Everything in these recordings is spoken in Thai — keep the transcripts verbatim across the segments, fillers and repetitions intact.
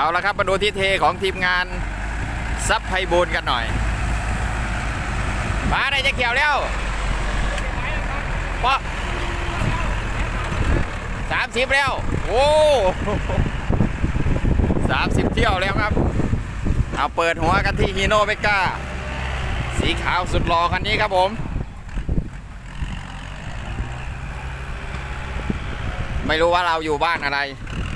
ละครับมาดูที่เทของทีมงานซับไพบูลย์กันหน่อยมาได้จะเกี่ยวแล้วเพราะสามสิบแล้วโอ้สามสิบเที่ยวแล้วครับเอาเปิดหัวกันที่ฮีโน่เมก้าสีขาวสุดหล่อคันนี้ครับผมไม่รู้ว่าเราอยู่บ้านอะไร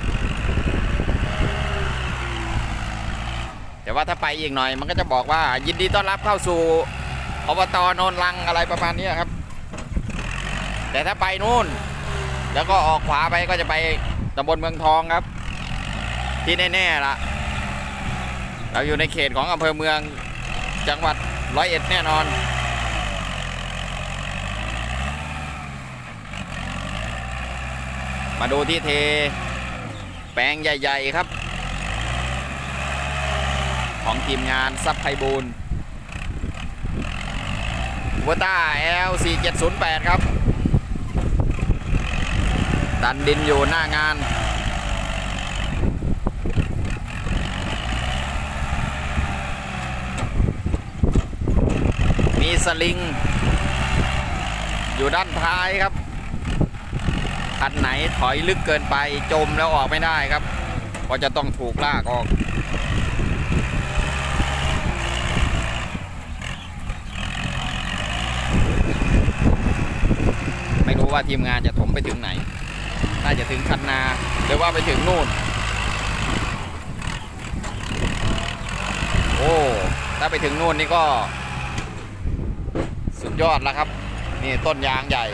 แต่ว่าถ้าไปอีกหน่อยมันก็จะบอกว่ายินดีต้อนรับเข้าสู่อบต.โนนลังอะไรประมาณนี้ครับแต่ถ้าไปนู่นแล้วก็ออกขวาไปก็จะไปตำบลเมืองทองครับที่แน่ๆล่ะเราอยู่ในเขตของอำเภอเมืองจังหวัดร้อยเอ็ดแน่นอนมาดูที่เทแปลงใหญ่ๆครับของทีมงานซับไพบูลย์วัวต้า แอล สี่เจ็ดศูนย์แปด ครับดันดินอยู่หน้างานมีสลิงอยู่ด้านท้ายครับคันไหนถอยลึกเกินไปจมแล้วออกไม่ได้ครับก็จะต้องถูกลากออกไม่รู้ว่าทีมงานจะถมไปถึงไหนน่าจะถึงคันนาหรือว่าไปถึงนู่นโอ้ถ้าไปถึงนู่นนี่ก็สุดยอดแล้วครับนี่ต้นยางใหญ่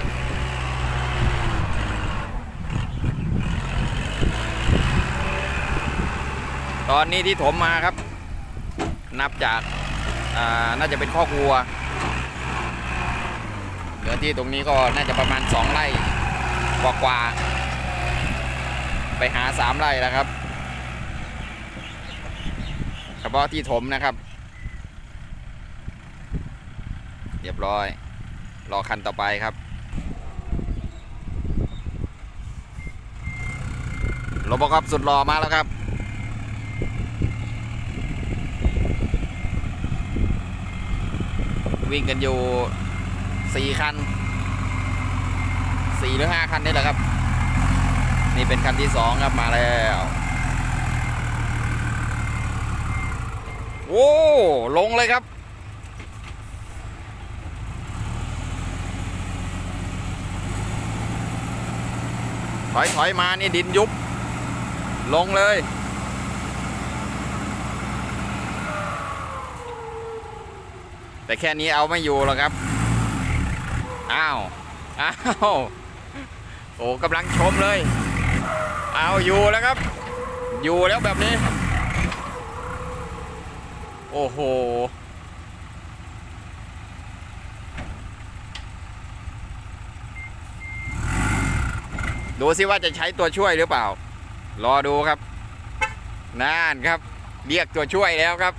ตอนนี้ที่ถมมาครับนับจากน่าจะเป็นข้อกวัวเนื้อที่ตรงนี้ก็น่าจะประมาณสองไร่กว่าๆไปหาสามไร่แล้วครับเฉพาะที่ถมนะครับเรียบร้อยรอคันต่อไปครับโรบอคอปสุดหล่อมาแล้วครับวิ่งกันอยู่สี่คันสี่หรือห้าคันนี่แหละครับนี่เป็นคันที่สองครับมาแล้วโอ้ลงเลยครับถอยถอยมานี่ดินยุบลงเลยแต่แค่นี้เอาไม่อยู่หรอกครับอ้าวอ้าวโอ้กำลังชมเลยเอาอยู่แล้วครับอยู่แล้วแบบนี้โอ้โหดูสิว่าจะใช้ตัวช่วยหรือเปล่ารอดูครับนั่นครับเรียกตัวช่วยแล้วครับ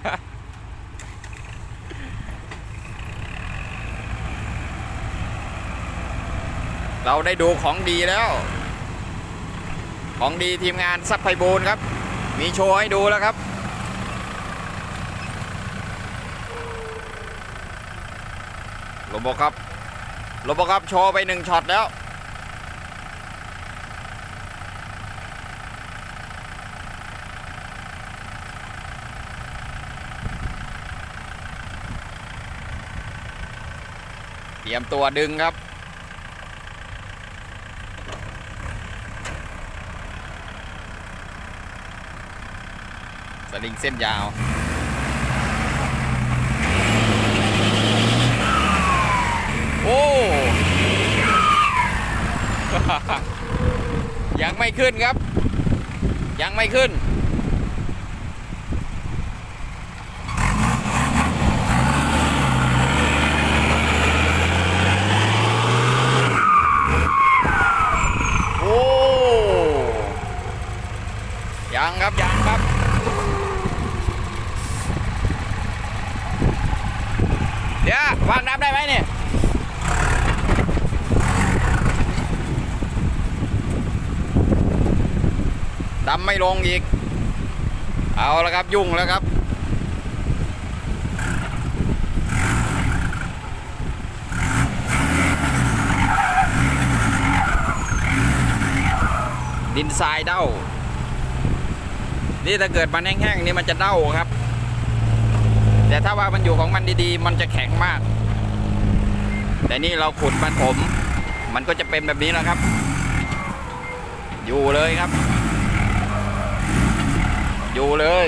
เราได้ดูของดีแล้วของดีทีมงานซับไพบูลย์ครับมีโชว์ให้ดูแล้วครับโรบอคอปโรบอคอปโชว์ไปหนึ่งช็อตแล้วเตรียมตัวดึงครับสลิงเส้นยาวโอ้ ยังไม่ขึ้นครับยังไม่ขึ้นโอ้ยังครับยังครับเดี๋ยววางน้ำได้ไหมเนี่ยดำไม่ลงอีกเอาแล้วครับยุ่งแล้วครับดินทรายเด้านี่ถ้าเกิดมันแห้งๆนี่มันจะเด้าครับแต่ถ้าว่ามันอยู่ของมันดีๆมันจะแข็งมากแต่นี่เราขุดมันผมมันก็จะเป็นแบบนี้แล้วครับอยู่เลยครับอยู่เลย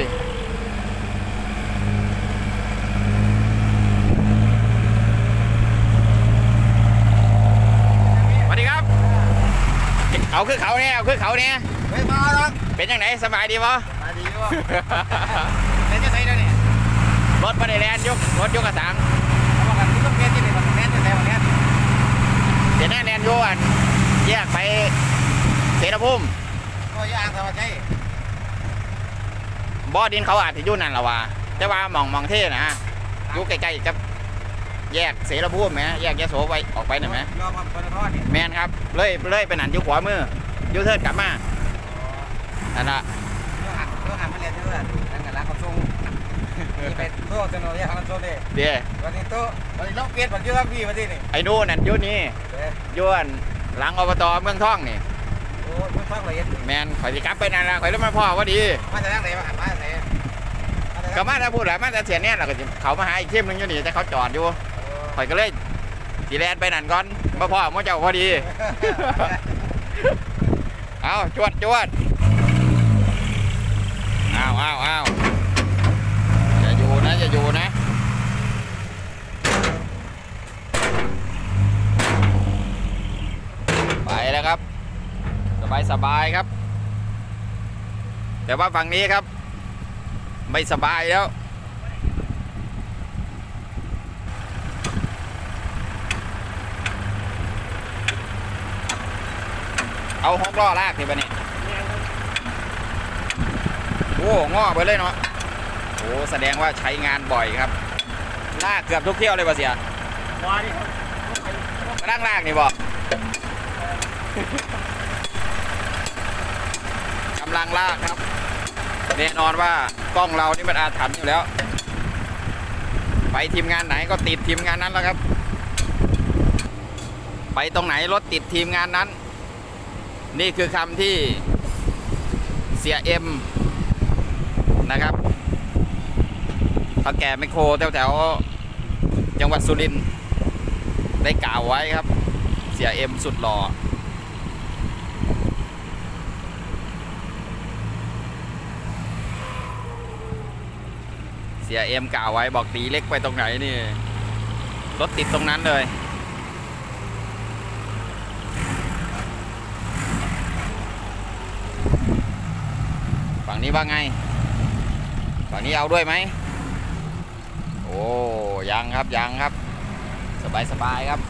สวัสดีครับเอาขึ้นเขาเนี่ยเอาขึ้นเขาเนี่ยไม่มาหรอกเป็นยังไงสบายดีปะสบายดีวะเป็นยังไงแล้วเนี่ยรถมาได้แลนยกรถยกกระสังเขาบอกกันที่ต้องเรียนที่ไหนบ้างแน่นจะไหนบ้างแน่นเดี๋ยวแน่แลนโยนแยกไปเสรภูมิก็ยากแต่ว่าใช่บ่อดินเขาอาจจะยุ่นนั่นหรอวะแต่ว่ามองมองเท่นะยุ่ใกล้ๆกับแยกเสรภูมิไหมแยกยโสไปออกไปหน่อยไหมรอมาปนทอดนี่แมนครับเลยเลยไปหนันยุ่ขวามือยุ่เทิดกลับมานั่นละเรื่องหันเรื่องหันมาเรียนที่นั่นนั่นกันแล้วเขาส่งนี่เป็นโต๊ะจนเราแยกกันโซนเลยเดี๋ยววันนี้โต๊ะวันนี้เราเปลี่ยนวันที่เราพี่วันที่นี่ไอ้นู่นนั่นยุ่นี่ยุ่นหลังอบตเมืองท่องนี่โอ้เมืองท่องละเอียดแมนข่อยสิกลับไปนั่นละข่อยแล้วมาพ่อว่าดีมาจากไหนมาหันมาจากไหนก็มาถ้าพูดหลายมาแต่เสียเนี่ยเราก็เขามาหาอีกเข้มนึงอยู่นี่แต่เขาจอดอยู่ข่อยก็เลยสีแลนไปนั่นก่อนมาพ่อมาเจ้าพอดีเอาจวดจวดอ้าวอ้าวอ้าวอย่าอยู่นะอย่าอยู่นะไปแล้วครับสบายสบายครับแต่ว่าฝั่งนี้ครับไม่สบายแล้วเอาหกล้อลากทีไปนี่โอ้ง้อไปเลยเนาะโอ้แสดงว่าใช้งานบ่อยครับลากเกือบทุกเที่ยวเลยป่ะเสียว้านี่มานั่งลากนี่บอกกำลังลากครับแน่นอนว่ากล้องเรานี่มันอาถรรพ์อยู่แล้วไปทีมงานไหนก็ติดทีมงานนั้นแล้วครับไปตรงไหนรถติดทีมงานนั้นนี่คือคำที่เสียเอ็มนะครับเฒ่าแก่ไมโครแถวแถวจังหวัดสุรินทร์ได้กล่าวไว้ครับเสียเอ็มสุดหล่อเสียเอ็มกล่าวไว้บอกตีเล็กไปตรงไหนนี่รถติดตรงนั้นเลยฝั่งนี้ว่าไงฝั่งนี้เอาด้วยไหมโอ้ยังครับยังครับสบายสบายครับ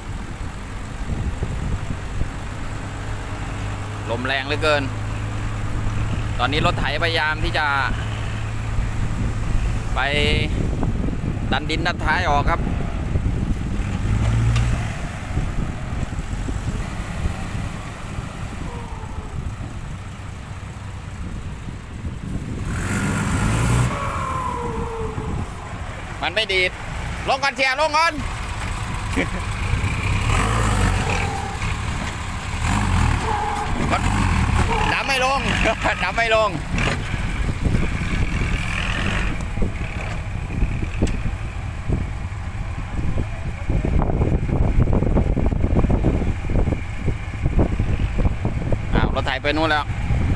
ลมแรงเหลือเกินตอนนี้รถไถพยายามที่จะไปดันดินด้านท้ายออกครับมันไม่ดีดลงก่อนเชียร์ลงก่อนน้ำไม่ลงน้ำไม่ลงอ้าวรถไถไปนู่นแล้ว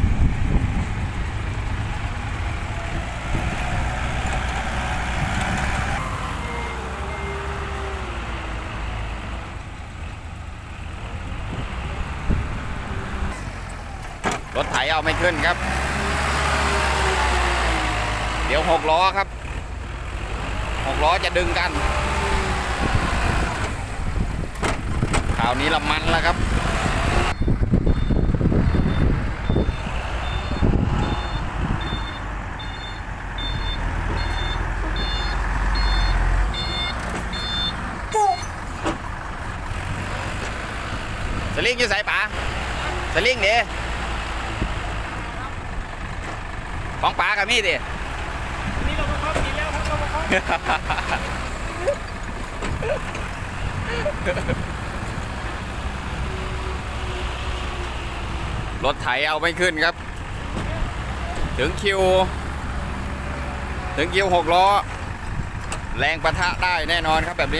รถไถเอาไม่ขึ้นครับเดี๋ยวหกล้อครับหกล้อจะดึงกันคราวนี้ละมันแล้วครับสลิงอยู่ใส่ป่าสลิงเดี๋ยวไปของป๋ากับมี่ดินี่เราต้องเข้ากินแล้วครับเราต้องเข้ารถไถเอาไม่ขึ้นครับถึงคิวถึงคิวหกล้อแรงปะทะได้แน่นอนครับแบบนี้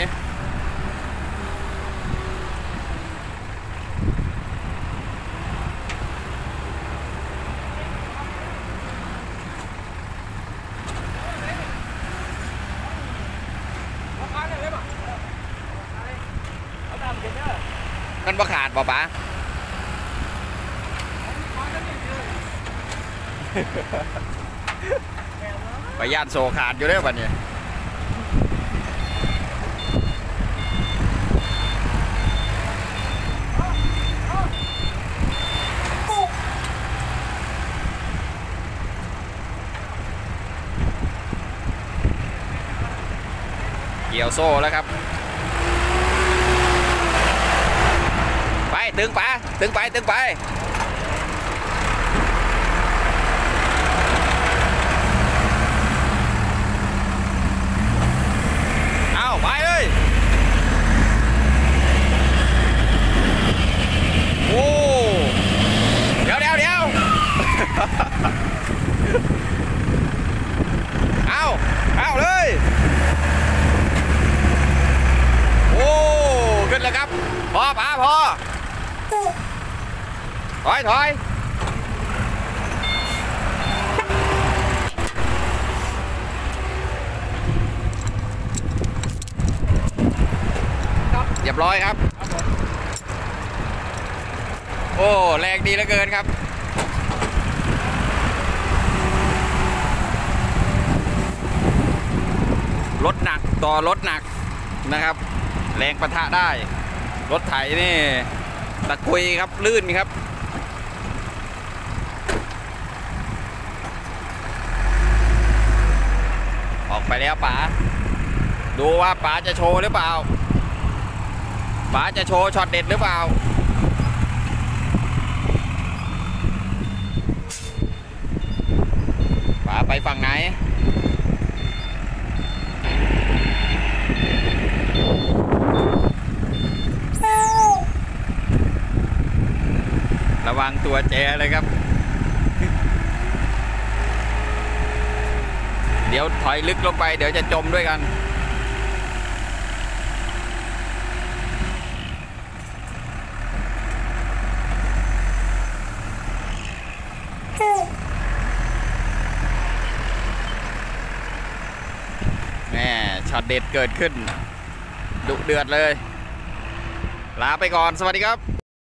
มันบ่ขาดป่ะป๋าไปย่านโซขาดอยู่เด้อบัดนี้เกี่ยวโซ่แล้วครับไปตึงไปตึงไปตึงไปเอาไปเลยโอ้เดี๋ยวเดี๋ยวเดี๋ยวเอาเอาเลยโอ้ขึ้นแล้วครับพอป๋าพอถอยถอยเรียบร้อยครับโอ้แรงดีเหลือเกินครับรถหนักต่อรถหนักนะครับแรงปะทะได้รถไถนี่ตะกุยครับลื่นครับออกไปแล้วป๋าดูว่าป๋าจะโชว์หรือเปล่าป๋าจะโชว์ช็อตเด็ดหรือเปล่าป๋าไปฝั่งไหนระวังตัวแจเลยครับ เดี๋ยวถอยลึกลงไปเดี๋ยวจะจมด้วยกันแม่ช็อตเด็ดเกิดขึ้นดุเดือดเลยลาไปก่อนสวัสดีครับ